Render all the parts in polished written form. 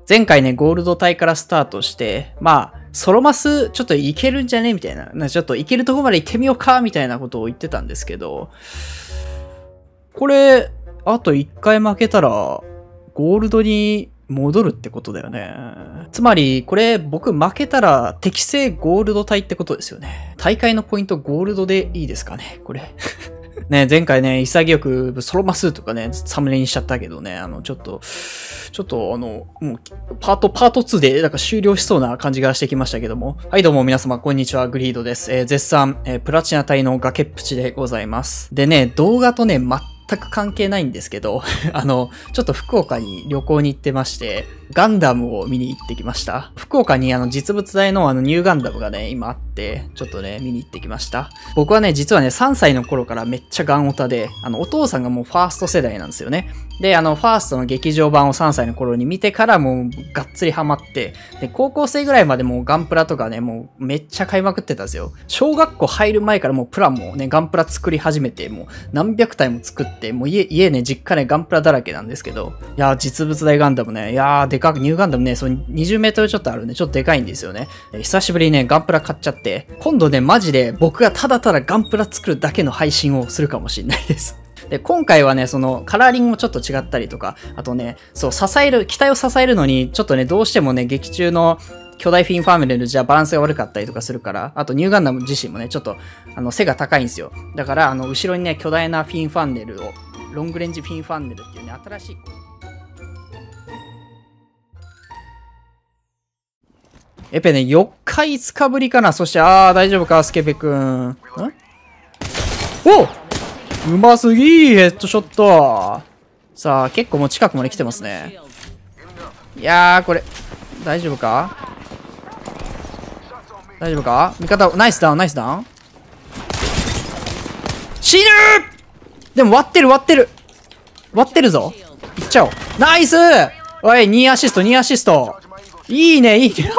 前回ね、ゴールド帯からスタートして、まあ、ソロマスちょっといけるんじゃねみたいな。ちょっといけるとこまで行ってみようかみたいなことを言ってたんですけど、これ、あと1回負けたら、ゴールドに戻るってことだよね。つまり、これ僕負けたら適正ゴールド帯ってことですよね。大会のポイントゴールドでいいですかね、これ。ね、前回ね、潔くソロマスとかね、サムネにしちゃったけどね、ちょっともう、パート2で、なんか終了しそうな感じがしてきましたけども。はい、どうも皆様、こんにちは、グリードです。絶賛、プラチナ帯の崖っぷちでございます。でね、動画とね、全く関係ないんですけど、ちょっと福岡に旅行に行ってまして、ガンダムを見に行ってきました。福岡に実物大のニューガンダムがね、今あって、ちょっとね、見に行ってきました。僕はね、実はね、3歳の頃からめっちゃガンオタで、お父さんがもうファースト世代なんですよね。で、ファーストの劇場版を3歳の頃に見てからもうがっつりハマって、で、高校生ぐらいまでもうガンプラとかね、もうめっちゃ買いまくってたんですよ。小学校入る前からもうプラもね、ガンプラ作り始めて、もう何百体も作って、もう家ね、実家ね、ガンプラだらけなんですけど、いやー、実物大ガンダムね、いやー、でかく、ニューガンダムね、その20メートルちょっとあるんで、ちょっとでかいんですよね。久しぶりにね、ガンプラ買っちゃって、今度ね、マジで僕がただただガンプラ作るだけの配信をするかもしれないです。で、今回はね、その、カラーリングもちょっと違ったりとか、あとね、そう、機体を支えるのに、ちょっとね、どうしてもね、劇中の巨大フィンファーメルじゃバランスが悪かったりとかするから、あとニューガンダム自身もね、ちょっと、背が高いんですよ。だから、後ろにね、巨大なフィンファンネルを、ロングレンジフィンファンネルっていうね、新しい。エペね、4日5日ぶりかな。そして、大丈夫か、スケベくん。おうますぎー、ヘッドショット。さあ、結構もう近くまで来てますね。いやー、これ、大丈夫か大丈夫か味方、ナイスダウン、ナイスダウン。死ぬーでも割ってる、割ってる。割ってるぞ。いっちゃおう。ナイスおい、2アシスト、2アシスト。いいね、いいね。危ね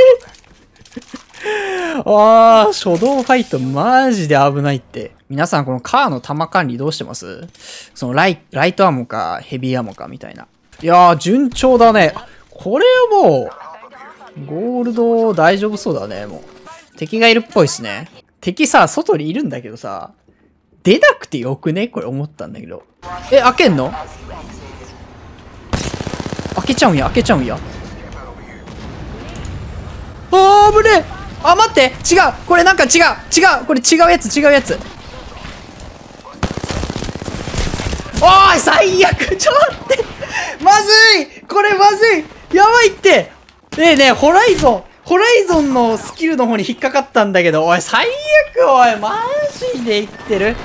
え。初動ファイトマジで危ないって。皆さんこのカーの弾管理どうしてます？そのライトアモかヘビーアモかみたいな。いやー、順調だね。これはもう、ゴールド大丈夫そうだね、もう。敵がいるっぽいっすね。敵さ、外にいるんだけどさ、出なくてよくねこれ思ったんだけど。開けんの？開けちゃうんや、開けちゃうんや。危ねえ！待って！違う！これなんか違う！これ違うやつ！おーい最悪！ちょっと待って！まずい！これまずい！やばいって！ねえホライゾンのスキルの方に引っかかったんだけど、おい最悪！おいマジで言ってる？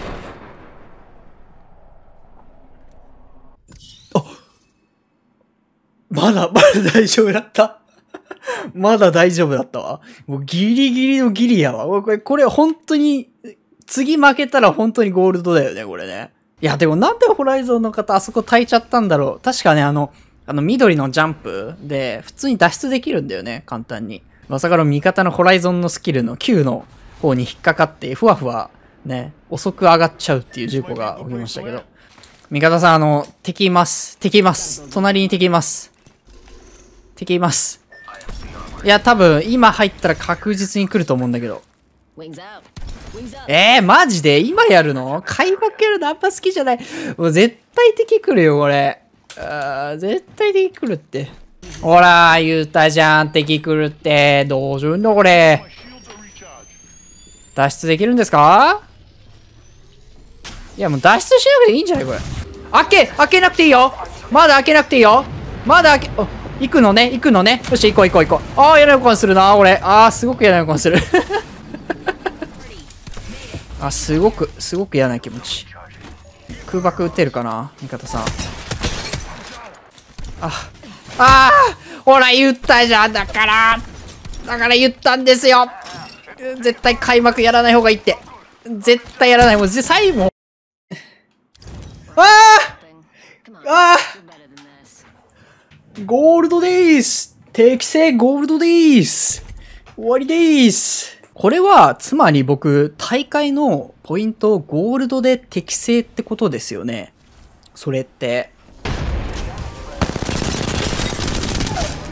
まだ大丈夫だった。まだ大丈夫だったわ。もうギリギリのギリやわ。これ本当に、次負けたら本当にゴールドだよね、これね。いや、でもなんでホライゾンの方あそこ焚いちゃったんだろう。確かね、緑のジャンプで、普通に脱出できるんだよね、簡単に。まさかの味方のホライゾンのスキルの Q の方に引っかかって、ふわふわ、ね、遅く上がっちゃうっていう事故が起きましたけど。味方さん、敵います。隣に敵います。敵います。いや、多分、今入ったら確実に来ると思うんだけど。マジで今やるの？開幕やるのあんま好きじゃない。もう絶対敵来るよ、これ。絶対敵来るって。ほら、言ったじゃん、敵来るって。どうするんだ、これ。脱出できるんですか？いや、もう脱出しなくていいんじゃないこれ。開けなくていいよ。まだ開けなくていいよ。行くのね。よし、行こう。嫌な予感するな、俺。すごく嫌な予感する。すごく嫌な気持ち。空爆撃てるかな味方さん。ほら、言ったじゃん。だから言ったんですよ。絶対開幕やらない方がいいって。絶対やらない。もう、最後。ゴールドでーす！適正ゴールドでーす！終わりでーす！これは、つまり僕、大会のポイントをゴールドで適正ってことですよね。それって。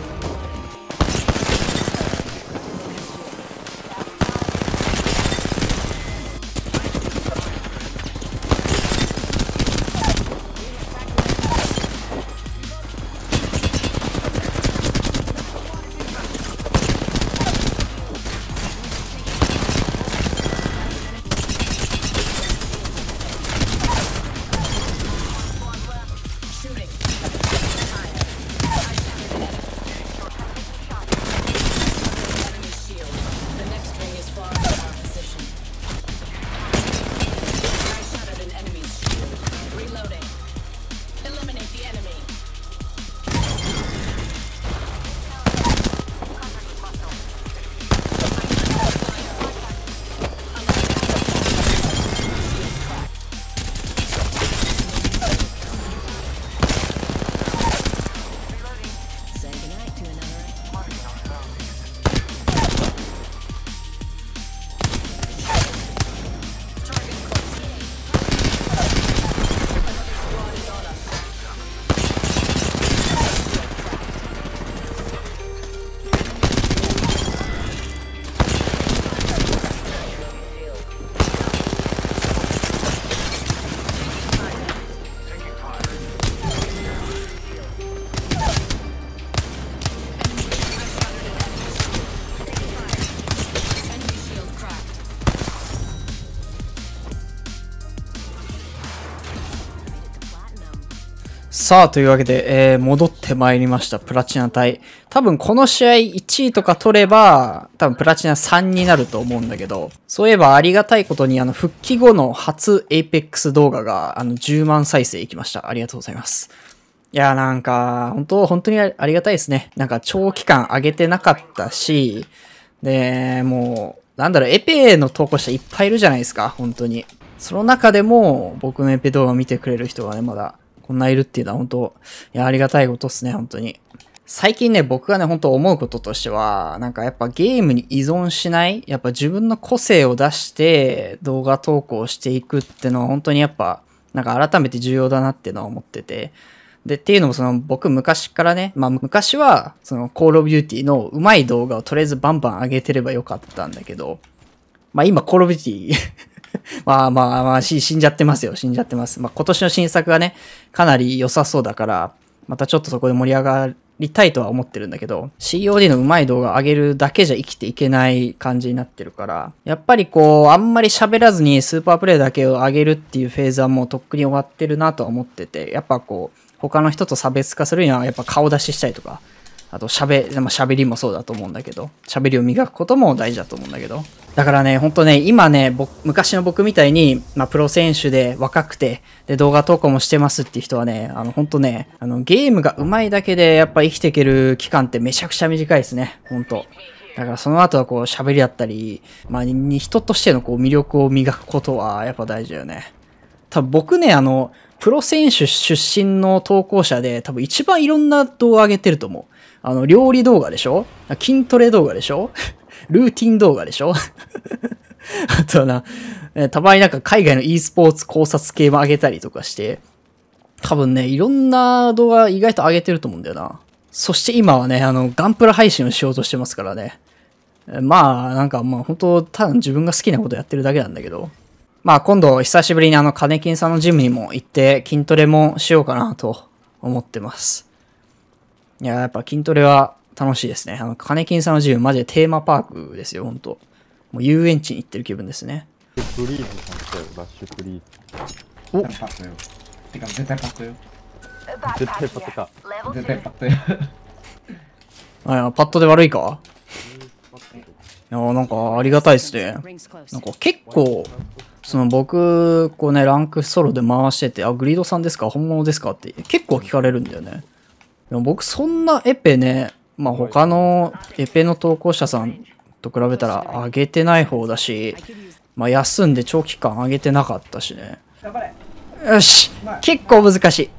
さあ、というわけで、戻ってまいりました。プラチナ隊。多分この試合1位とか取れば、多分プラチナ3になると思うんだけど、そういえばありがたいことに復帰後の初エイペックス動画が10万再生いきました。ありがとうございます。いや、なんか、本当にありがたいですね。なんか長期間上げてなかったし、で、もう、なんだろう、エペの投稿者いっぱいいるじゃないですか、本当に。その中でも、僕のエペ動画を見てくれる人がね、まだ、こんないるっていうのは本当、いや、ありがたいことっすね、本当に。最近ね、僕がね、本当思うこととしては、なんかやっぱゲームに依存しない、やっぱ自分の個性を出して動画投稿していくってのは本当にやっぱ、なんか改めて重要だなっていうのは思ってて。で、っていうのも僕昔からね、まあ昔はコールオブデューティーの上手い動画をとりあえずバンバン上げてればよかったんだけど、まあ今コールオブデューティーまあ、死んじゃってますよ。死んじゃってます。まあ今年の新作がね、かなり良さそうだから、またちょっとそこで盛り上がりたいとは思ってるんだけど、COD の上手い動画上げるだけじゃ生きていけない感じになってるから、やっぱりあんまり喋らずにスーパープレイだけを上げるっていうフェーズはもうとっくに終わってるなとは思ってて、やっぱ他の人と差別化するにはやっぱ顔出ししたりとか、あと喋りもそうだと思うんだけど、喋りを磨くことも大事だと思うんだけど。だからね、ほんとね、今ね、昔の僕みたいに、まあ、プロ選手で若くて、で、動画投稿もしてますっていう人はね、ほんとね、ゲームが上手いだけでやっぱ生きていける期間ってめちゃくちゃ短いですね、ほんと。だからその後は喋りだったり、まあ、人としての魅力を磨くことはやっぱ大事だよね。多分僕ね、プロ選手出身の投稿者で多分一番いろんな動画上げてると思う。料理動画でしょ？筋トレ動画でしょ？ルーティン動画でしょ？あとはたまになんか海外の e スポーツ考察系も上げたりとかして、多分ね、いろんな動画意外と上げてると思うんだよな。そして今はね、ガンプラ配信をしようとしてますからね。まあ、なんか本当ただ自分が好きなことやってるだけなんだけど。まあ今度久しぶりに金金さんのジムにも行って筋トレもしようかなと思ってます。いや、やっぱ筋トレは楽しいですね。金金さんのジムマジでテーマパークですよ、ほんと。もう遊園地に行ってる気分ですね。 フリーズさん来たよ、ラッシュフリーズ。 おパットよ。てか絶対パットよ。 絶対パットか。 絶対パットよ。 パットで悪いか？いや、なんかありがたいですね。なんか結構、僕、ランクソロで回してて、グリードさんですか？本物ですか？って結構聞かれるんだよね。でも僕そんなエペね、まあ他のエペの投稿者さんと比べたら上げてない方だし、まあ休んで長期間上げてなかったしね。よし！結構難し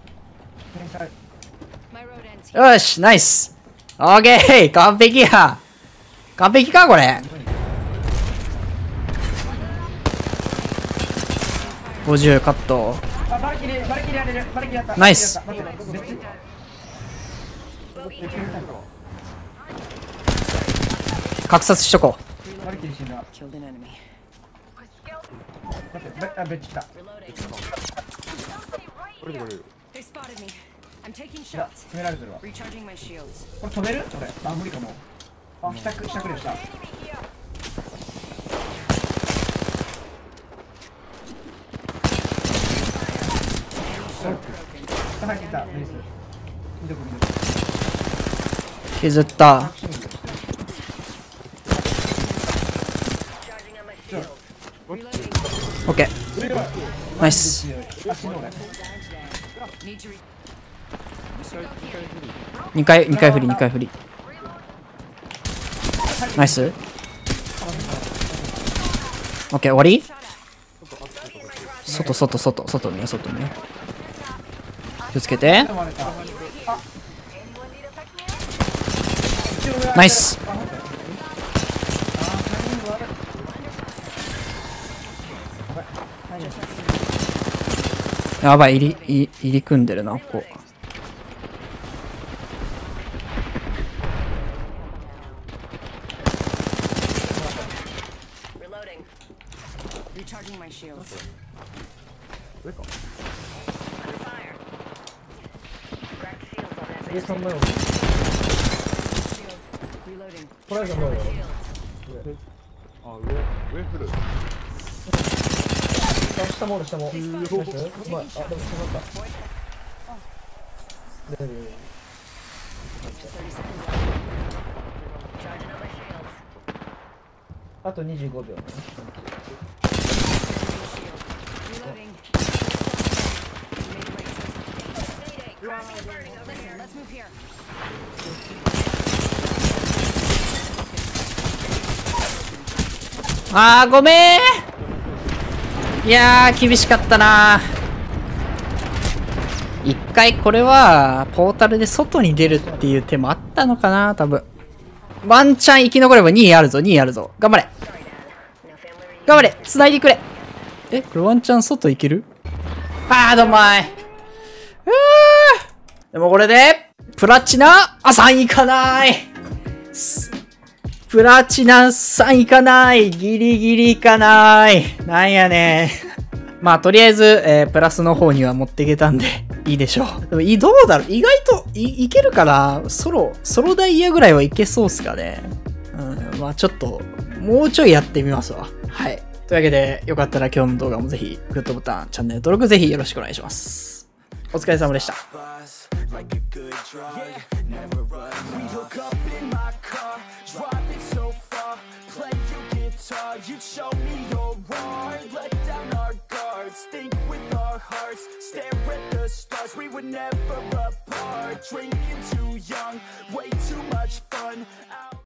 い。よし！ナイス！オーケー！完璧や！完璧かこれ。50カット。ナイス。格殺しとこう。 止められてるわ。これ止める？これ。あ、無理かも。あ、帰宅した。 削った。オッケー。ナイス。2回振り。ナイス。オッケー、終わり？外見よ。気をつけて。ナイス。やばい、入り組んでるな、ここ。 上振る。 下も。 あと25秒ね。 あー、ごめん。いやー、厳しかったな。一回これは、ポータルで外に出るっていう手もあったのかな、多分。ワンチャン生き残れば2位あるぞ、2位あるぞ。頑張れ。頑張れ、繋いでくれ。え、これワンチャン外行ける？あー、どんまい。でもこれで、プラチナ、3いかない。プラチナ3いかない。ギリギリいかない。なんやねん。まあ、とりあえず、プラスの方には持っていけたんで、いいでしょう。でも、どうだろう、意外といけるかな。ソロダイヤぐらいはいけそうっすかね。うん、まあちょっと、もうちょいやってみますわ。はい。というわけで、よかったら今日の動画もぜひ、グッドボタン、チャンネル登録ぜひよろしくお願いします。お疲れ様でした。 You show me your heart, let down our guards, think with our hearts, stare at the stars, we were never apart, drinking too young, way too much fun.